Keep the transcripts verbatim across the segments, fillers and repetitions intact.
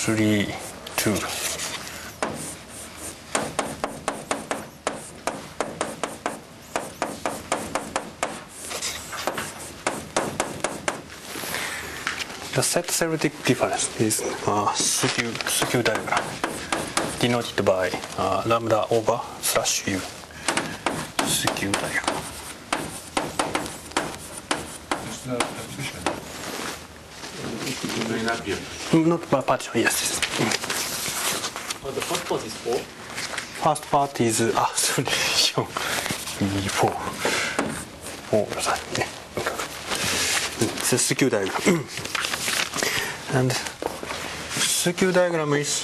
three, two. The set theoretic difference is uh, skew, skew diagram denoted by uh, lambda over slash u. Skew diagram. It's not partition. It may not be a Not by partition, yes. Oh, the first part is four. First part is ah sorry four four だね。It's a skew diagram. And skew diagram is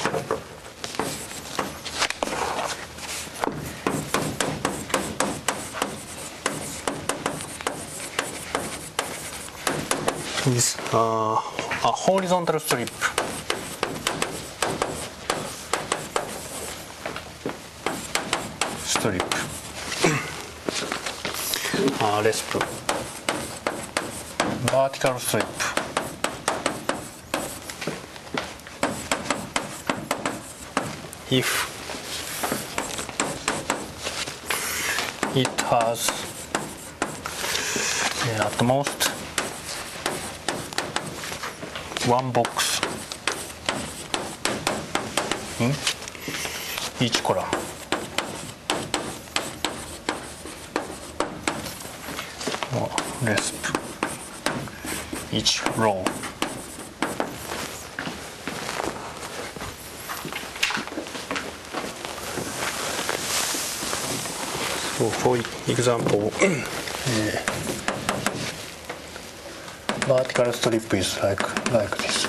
is uh, a horizontal strip strip uh, resp vertical strip if it has uh, at most one box in each column. Or resp each row. So for example, uh, vertical strip is like like this.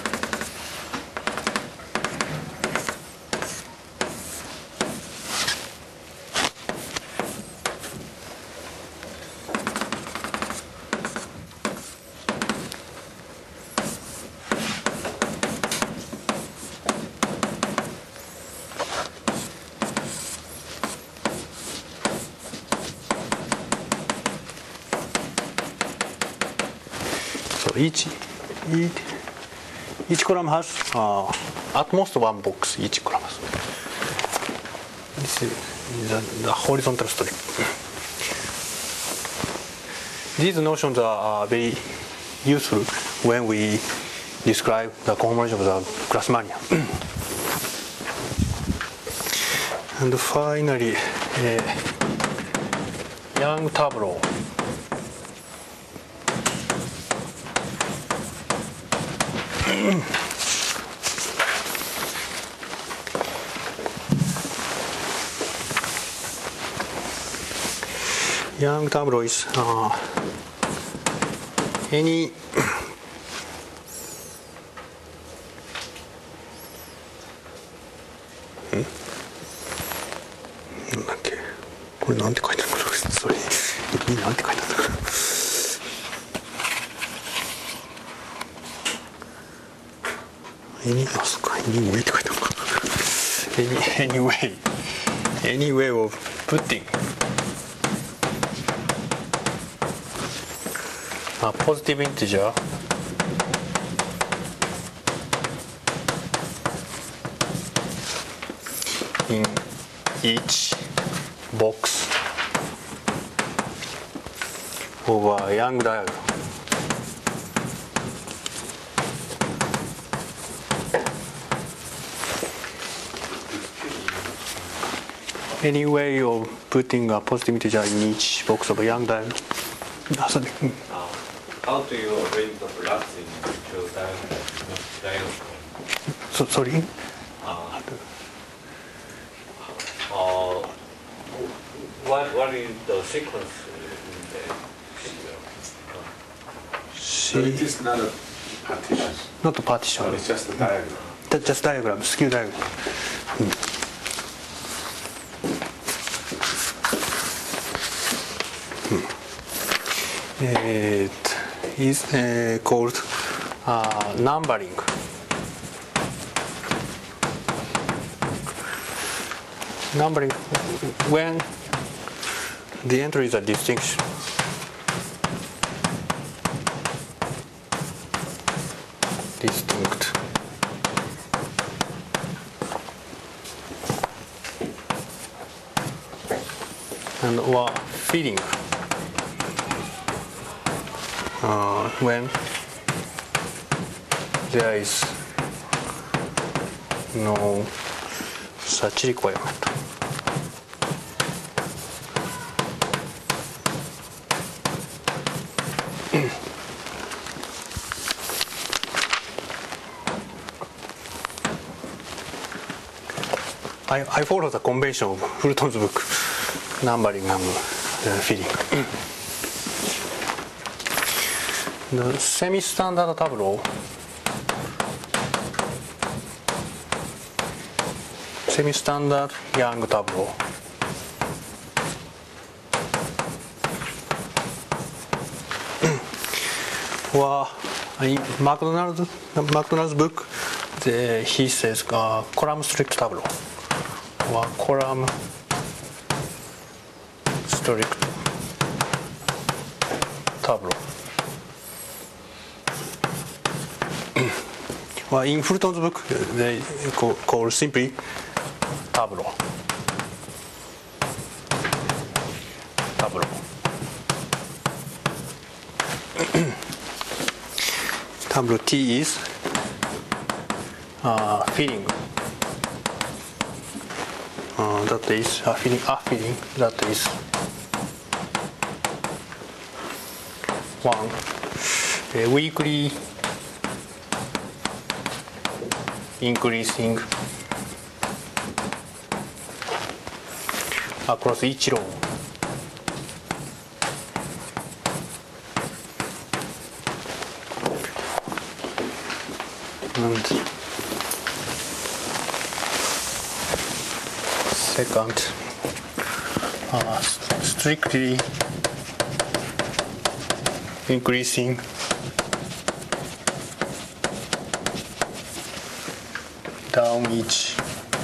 So each each, each column has uh, at most one box. Each column has. This is the, the horizontal strip. These notions are uh, very useful when we describe the conformation of the Grassmannian. And finally, uh, Young tableau. Young tableau is uh, anyんなんだっけこれなんて書いてあるのそれなんて書いてあるのAny, あ、そっか、anyway って書いてあるか。Any, anyway, any way of putting a positive integer in each box of a Young diagram. Any way of putting a positive integer in each box of a Young diagram. Ah, sorry. Uh, how do you arrange the blocks in your diagram? So, sorry? Uh, uh, what, what is the sequence in the So it is not a partition. Not a partition. It's just a diagram. That's just diagram, skew diagram. Mm. It is uh, called uh, numbering. Numbering when the entry is a distinction. Distinct. and or feeding. Uh, when there is no such requirement. I, I follow the convention of Fulton's book, numbering and uh, feeding. The semi-standard tableau, semi-standard Young tableau. Or in McDonald's, McDonald's book, the, he says uh, column strict tableau. Or column strict tableau. Or in Fulton's book, they call, call simply tableau. Tableau. Tableau T is uh, filling. Uh, that is a filling, a filling that is one a weekly increasing across each row. And second, uh, strictly increasing down each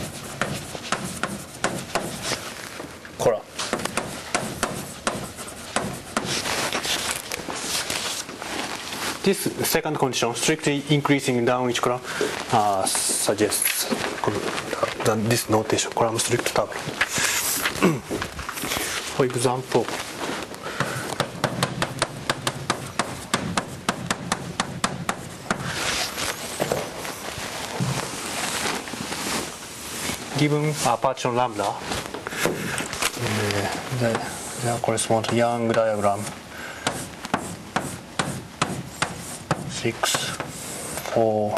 column. This second condition, strictly increasing down each column, uh, suggests that this notation, column strict tableau. For example, given a partition lambda, uh, the, the corresponds to Young diagram six, four,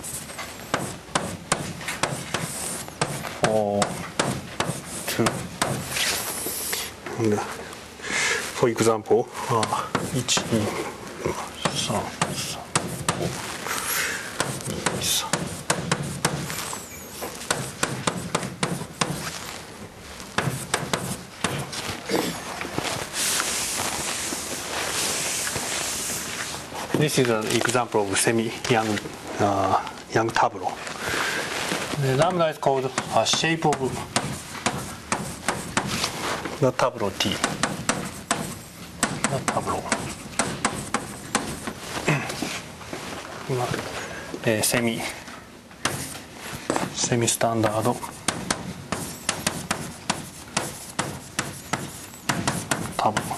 four, two. And, uh, for example, uh, one, two, three, four, two, three. This is an example of semi-young uh, young tableau. The lambda is called a shape of the tableau T. The tableau. uh, semi semi-standard tableau.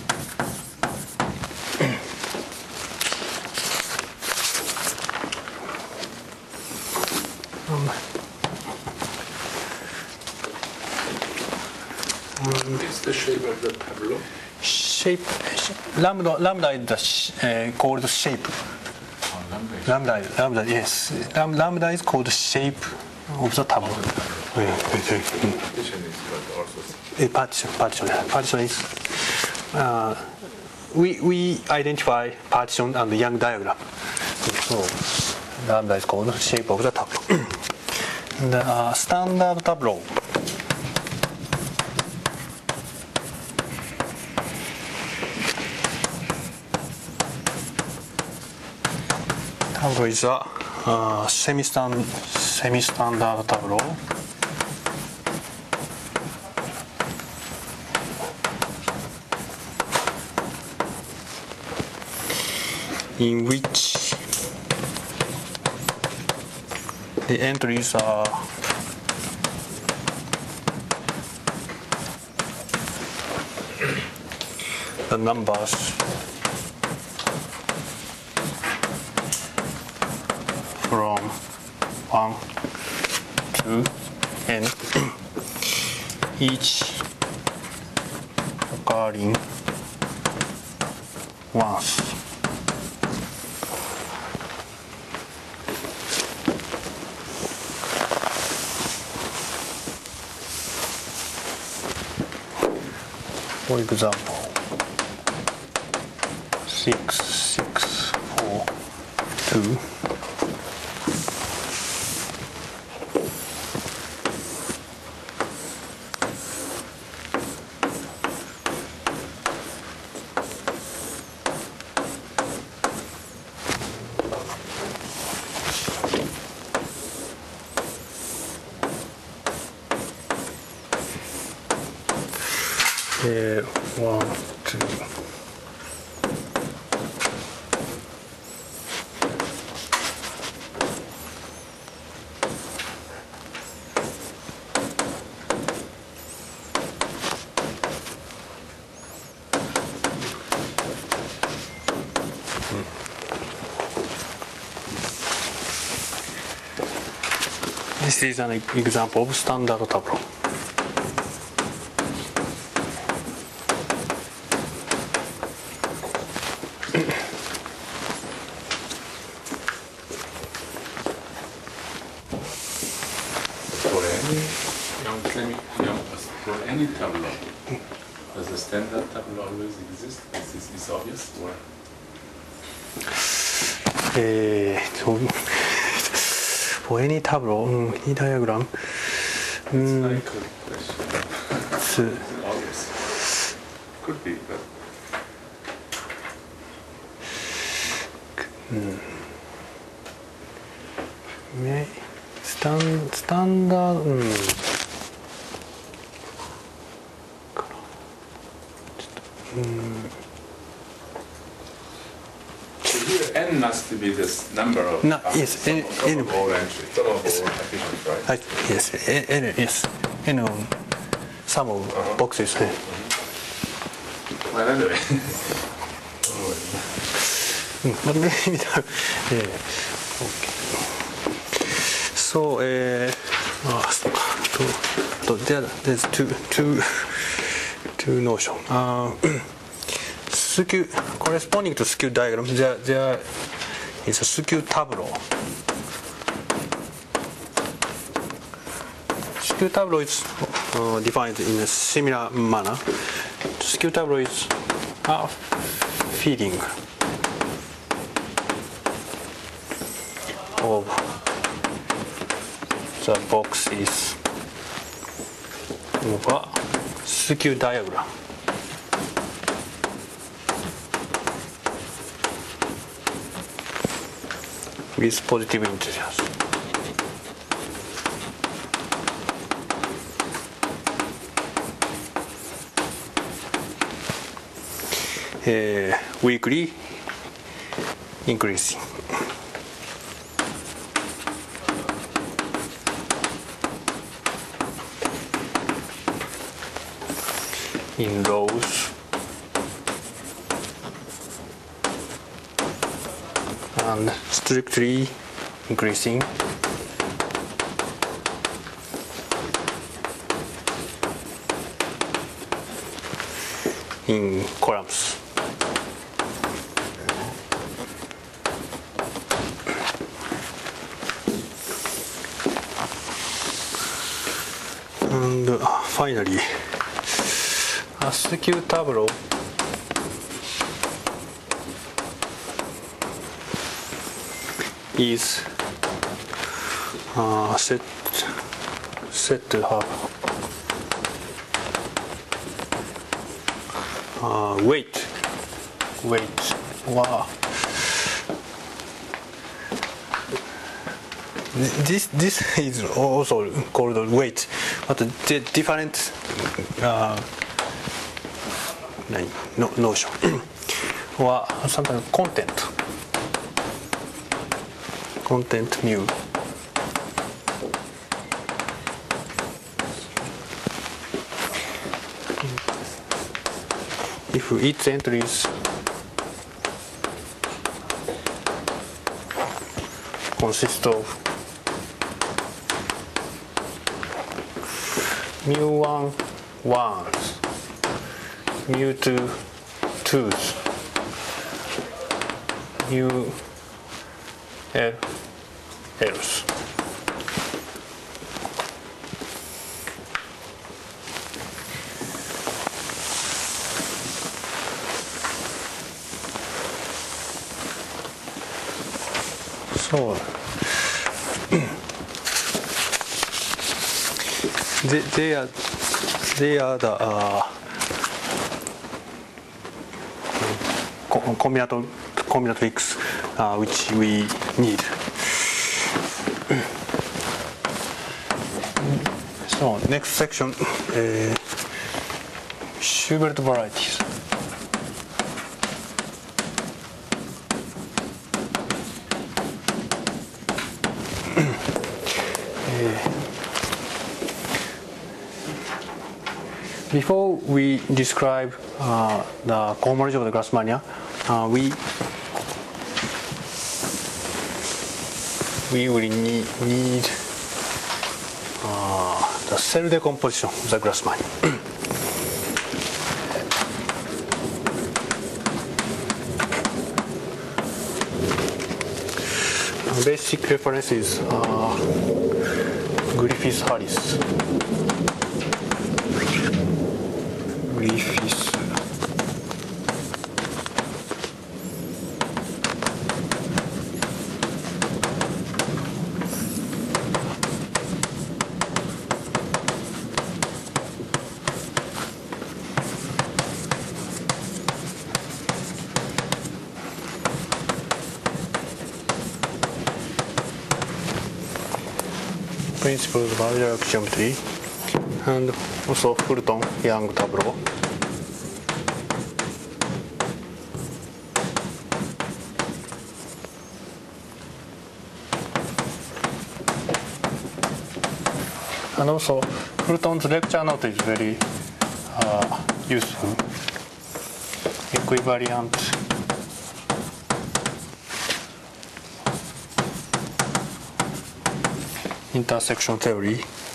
It's the shape of the tableau. Shape, lambda, lambda is the sh, uh, called shape. Oh, lambda. Lambda, lambda, yes. Lam, lambda is called shape of the tableau. Partition is called also. Uh, partition, partition, partition is. Uh, we we identify partition and Young diagram. So lambda is called shape of the tableau. The uh, standard tableau. Tableau is a uh, semi-stand, semi-standard tableau. In which the entries are the numbers from one to n, each occurring once. For example, six, six, four, two. Uh, one, two. This is an example of standard tableau. For any, young, young, for any tableau, does the standard tableau always exist? Is this is obvious? Or? えーと、for any tableau, うん、any diagram, It's うん、 like a question. つ Is it obvious? Could be, but ね、スタンスタンダード、うん、かな、ちょっと、うん、 so here n must be this number of No, uh, yes, sum n- of- sum n- of all entries, sum of all efficiencies, right? はい、yes, n, yes, n, some of boxes ね。 Well, anyway. うん、まあ、みたいな、えー、OK。そう、えー、あ、そうか、と、と、there, there's two, two, two notion. あ、skew, corresponding to skew diagram, there, there is a skew tableau. Skew tableau is uh, defined in a similar manner. Skew tableau is a feeding of the box is of a skew diagram. With positive integers. Uh, weekly increasing. In rows and strictly increasing in columns. And uh, finally, a skew tableau is uh, set set to have uh, weight weight wow. This this is also called weight, but the different uh, no, notion or sometimes content content mu. if its entries consist of mu one ones, mu two twos, mu L L's. So they, they are they are the uh, co- combinator combinatorics uh, which we need. So next section, uh, Schubert varieties. Before we describe uh, the cohomology of the Grassmannia, uh, we we will need, need uh, the cell decomposition of the Grassmannia. Basic reference is uh, Griffiths-Harris. Griffiths. Principles of algebraic geometry, and also Fulton Young tableau. And also Fulton's lecture note is very uh, useful. Equivariant intersection theory.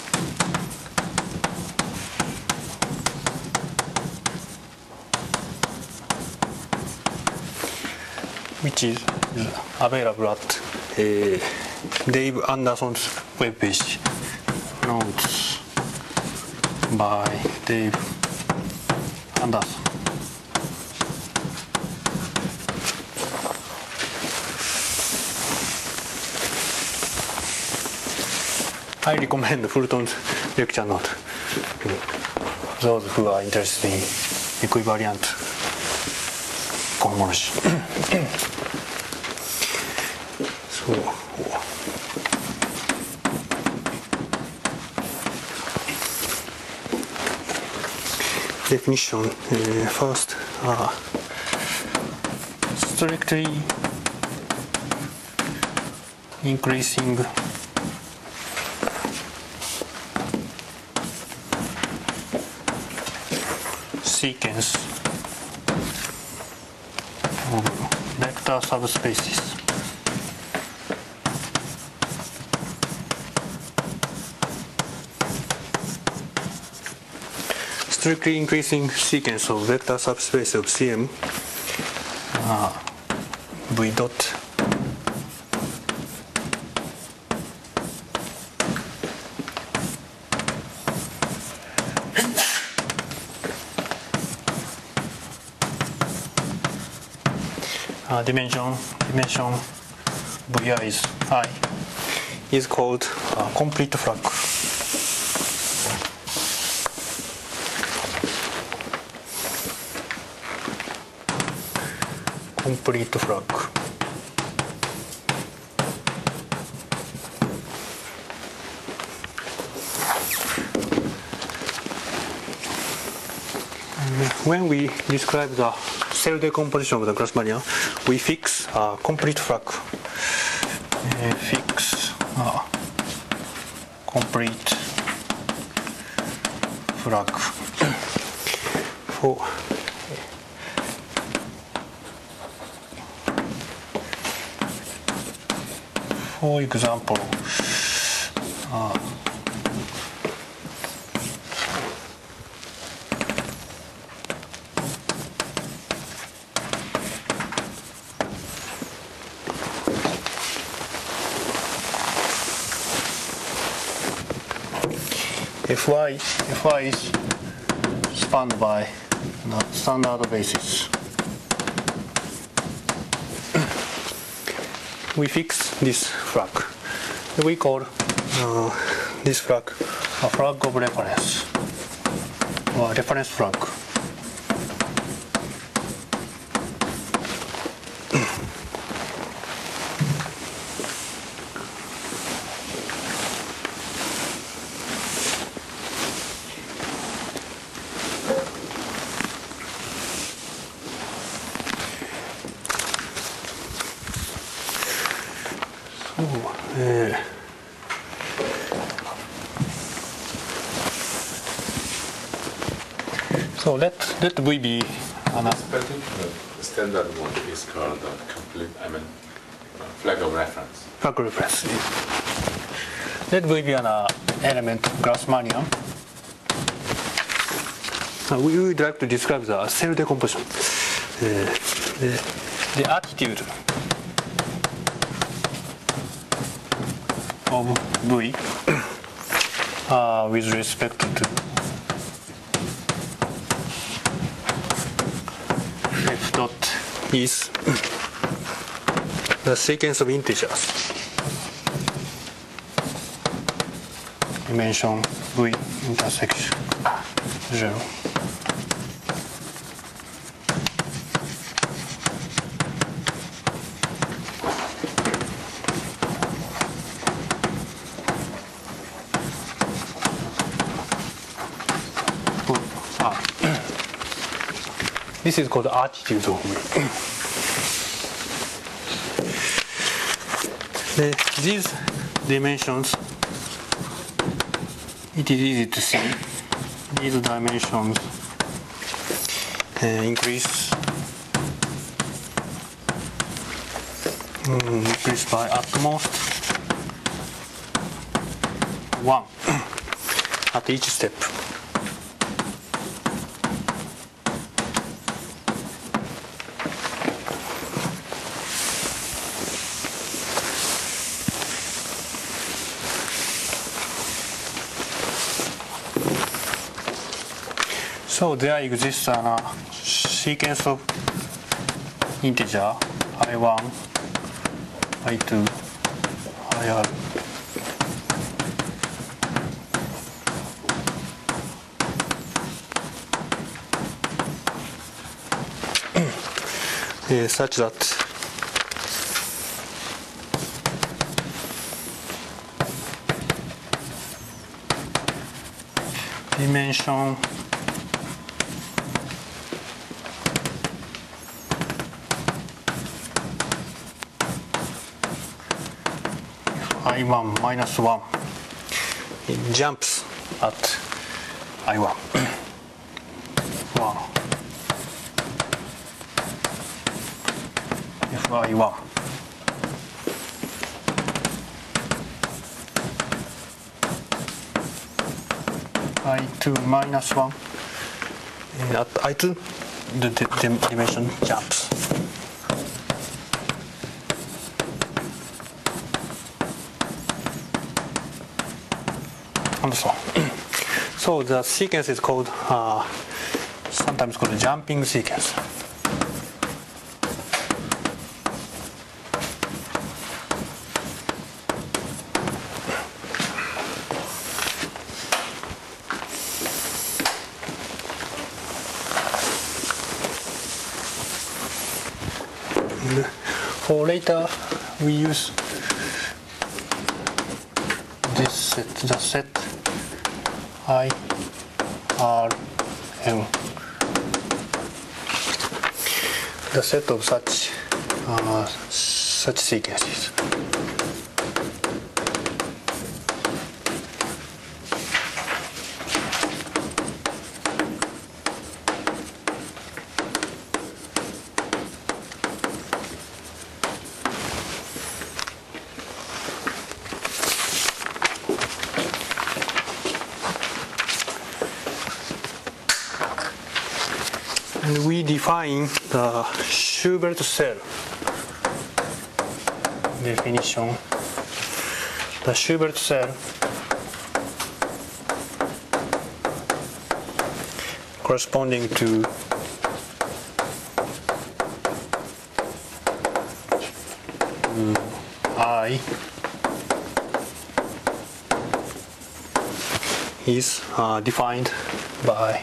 Which is available at uh, Dave Anderson's webpage. Notes by Dave Anderson. I recommend Fulton's lecture note to those who are interested in equivariant cohomology. So, definition, uh, first, uh, strictly increasing sequence of vector subspaces. Strictly increasing sequence of vector subspace of C M uh, V dot uh, dimension dimension V I is I is called uh, complete frac. Complete frac. When we describe the cell decomposition of the Grassmannia, we fix a complete frac. Uh, fix uh, complete frac. For For example, uh, Fy, Fy is spanned by the standard basis. We fix this flag. We call uh, this flag a flag of reference, or reference flag. Uh, so let let V be an This particular standard one is called a complete, I mean, uh, flag of reference. flag reference. Let V be an uh, element of Grassmannian. Uh, we would like to describe the cell decomposition. Uh, the, the attitude of V uh, with respect to f dot is the sequence of integers dimension V intersection zero. This is called attitude of V. The, these dimensions, it is easy to see. These dimensions uh, increase, um, increase by at most one at each step. So there exists a uh, sequence of integer i one, i two, I r. uh, such that dimension i one minus one, it jumps at i one. one. If i one. i two minus one. And at i two, the, the, the dimension jumps. And so on. So the sequence is called, uh, sometimes called a jumping sequence. For later, we use this set, the set I, R, M, the set of such uh, such sequences. And we define the Schubert cell definition. The Schubert cell corresponding to I is uh, defined by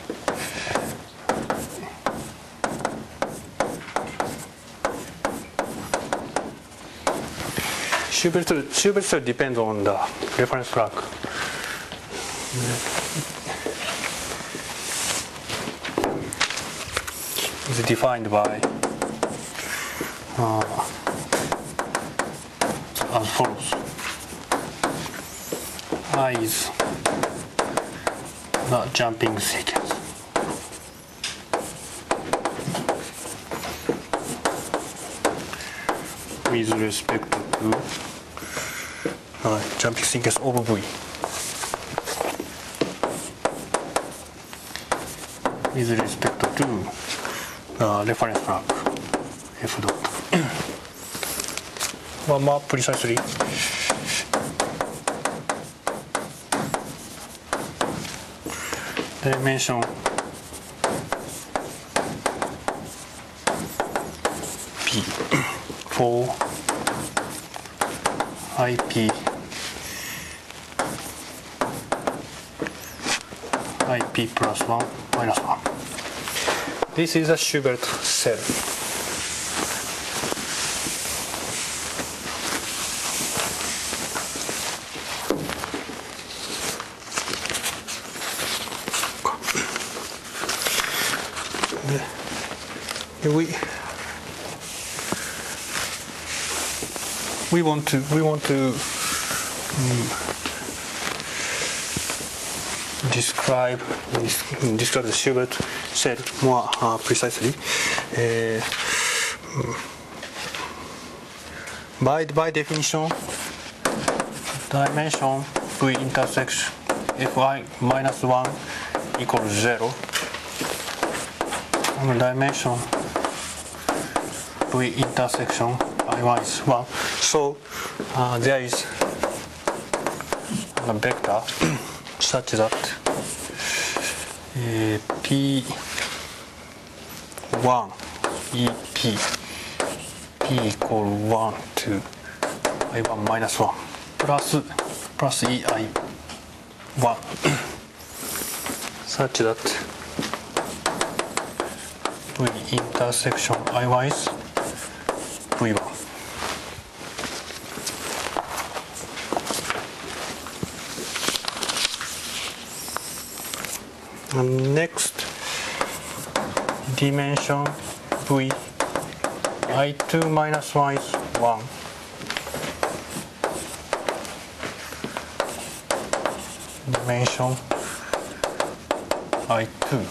Schubert, Schubert cell depends on the reference track. It's defined by uh, as follows. I is the jumping sequence. With respect to uh, jumping sequence of V. With respect to uh, reference track F dot. One more precisely. Dimension P for I P I P plus one minus one. This is a Schubert cell. We we want to we want to um, describe describe the Schubert cell more uh, precisely. Uh, by by definition, dimension V intersection Fi minus one equals zero. And dimension V intersection I one is one. So uh, there is a vector such that uh, P one E P P equal one to I one minus one plus plus E I one such that V intersection I one is V one. And next dimension V I two minus one is one. Dimension I two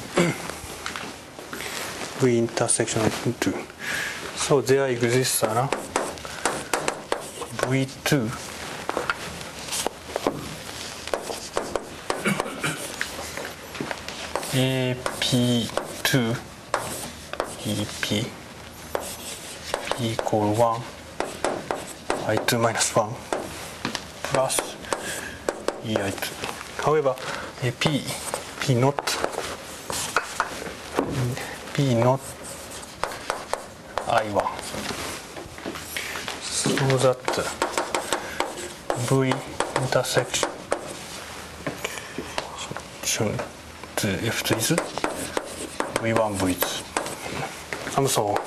V intersection two. So there exists a V two A P two E P P equal one I two minus one plus E I two. However, a P P not P not I one, so that V intersection to F two is V one V two and so on.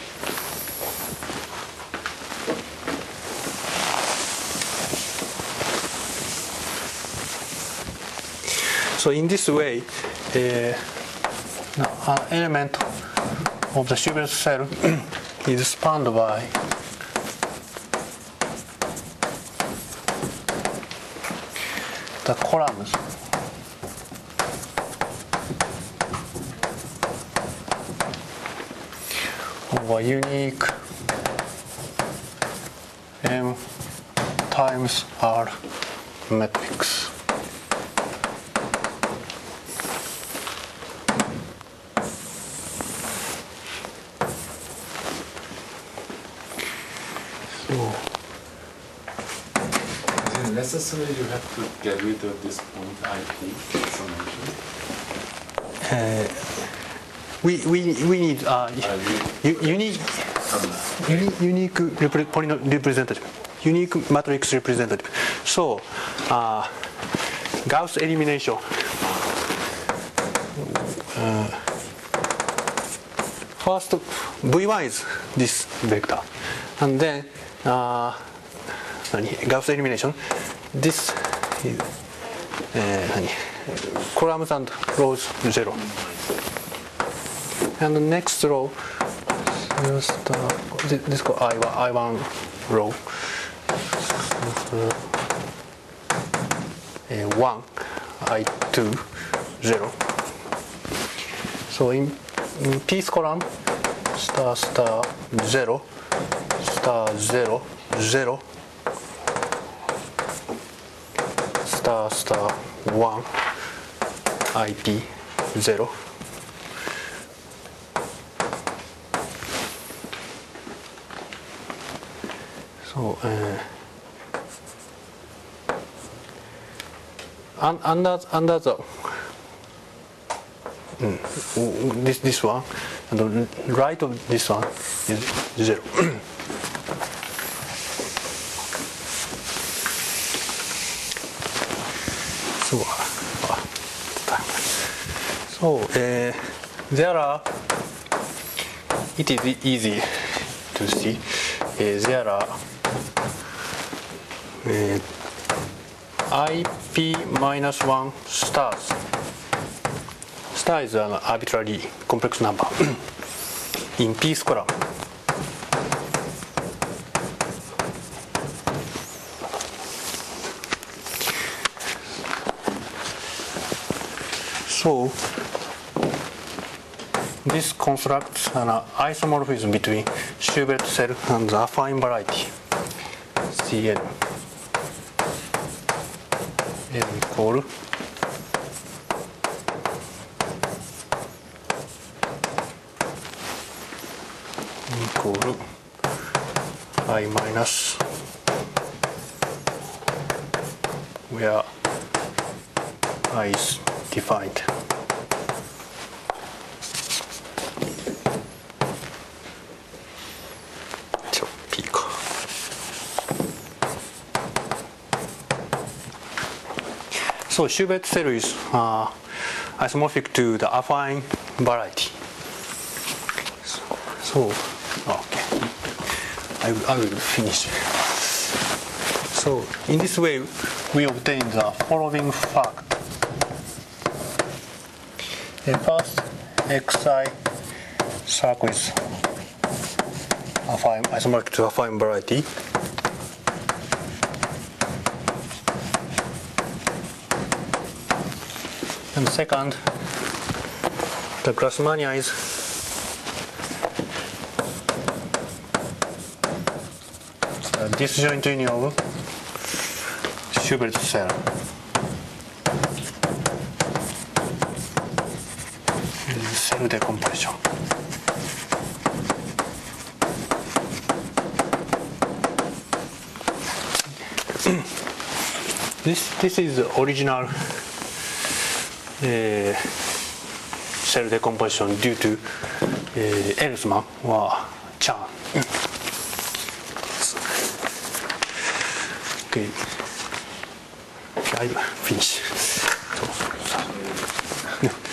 So in this way, uh, an element of the Schubert cell is spanned by the columns of a unique M times R matrix. necessarily you have to get rid of this point I P summation. Uh, we, we, we need uh, Uh, you, you need some, uni- unique repre- polyno- representative, unique matrix representative. So, uh, Gauss elimination. Uh, first, V one is this vector, and then uh, Gauss elimination. This is uh, columns and rows zero. And the next row, just, uh, this, this called I one, I one row. Uh, one, I two, zero. So in, in piece column, star star zero, star zero, zero, star star one, I P zero. So uh, un, under under the mm, this this one and the right of this one is zero. So uh, so uh, there are. It is easy to see. Uh, there are uh, I P minus one stars. Star is an arbitrary complex number in piece column. So this constructs an isomorphism between Schubert cell and the affine variety C N. N equal equal I minus where I is defined. So Schubert cell is uh, isomorphic to the affine variety. So, so okay, I, will- I will finish. So in this way, we obtain the following fact. The first Xi circle is affine, isomorphic to affine variety. And second, the Grassmannia is a disjoint union of Schubert cell. This is cell decomposition. This this is the original uh, cell decomposition due to uh, Ellsman or Chan. Okay. Okay, I finish. So, so.